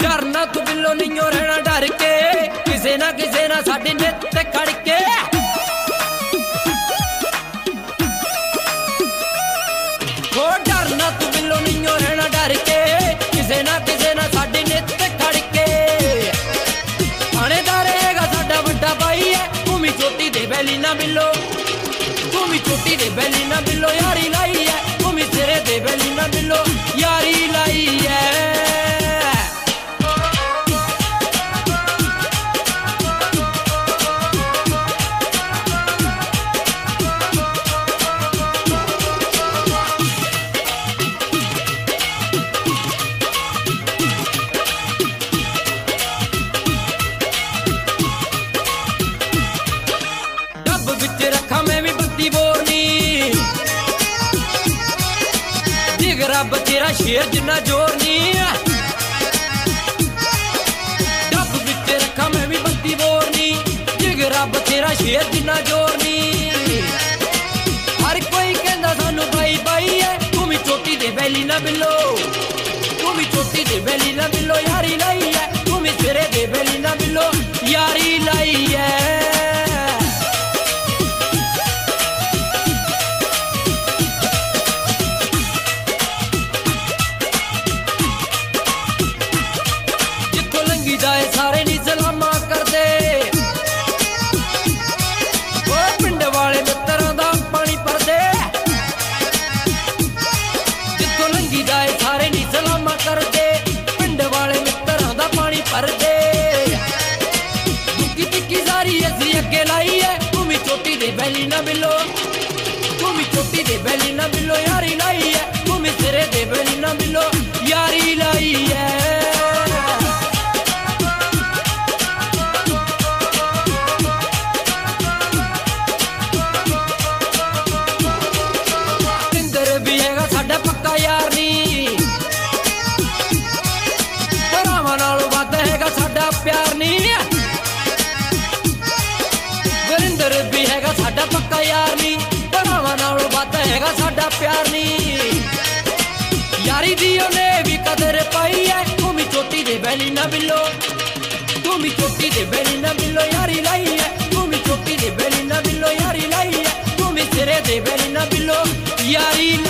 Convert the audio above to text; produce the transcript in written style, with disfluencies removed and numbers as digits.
डरना तू बिल्लो नहीं रहना डर के किसे ना साडे नित खड़ के हो डरना तू बिल्लो नहीं रहना डर के किसे ना साडे नित खड़ के थानेदार हैगा साडा वड्डा भाई है तू भी चोटी दे बैली ना बिल्लो तू भी चोटी दे बैली ना बिल्लो यारी लाई है तू भी सिरे दे बैली ना बिल्लो यारी लाई है रखा मैं भी बत्ती बोरनी जिगरा बतेरा शेर जिन्ना जोरनी डब बिच रखा मैं भी बत्ती बोरनी जिगरा बतेरा शेर जिन्ना जोरनी हर कोई कहंदा सानू भाई भाई है तू भी चोटी दे बैली ना बिल्लो तू भी चोटी दे बैली ना बिल्लो यारी लाई है तू भी सिरे दे बैली ना बिल्लो यारी लाई है जाए सारे नी सलामा कर दे ओ पिंड वाले मित्रों दा पानी भर दे जिथों लंघी जाए सारे नी सलामा कर दे पिंड वाले मित्रों दा पानी भर दे दुखी तिक्की सारी असी अगे लाई है तू भी चोटी दे बैली ना बिल्लो तू भी चोटी दे बैली ना बिल्लो यारी लाई है तू भी सिरे दे बैली ना बिल्लो यारी लाई है पक्का यार नी भरावां नालों वध हैगा साडा प्यार नी वरिंदर भी हैगा साडा पक्का यार नी भरावां नालों वध हैगा साडा प्यार नी यारी दी ओने भी कदर पाई है तू भी चोटी दे बैली ना बिल्लो तू भी चोटी दे बैली ना बिल्लो यारी लाई है तू भी चोटी दे बैली ना बिल्लो यारी लाई है तू भी सिरे दे बैली ना बिल्लो यारी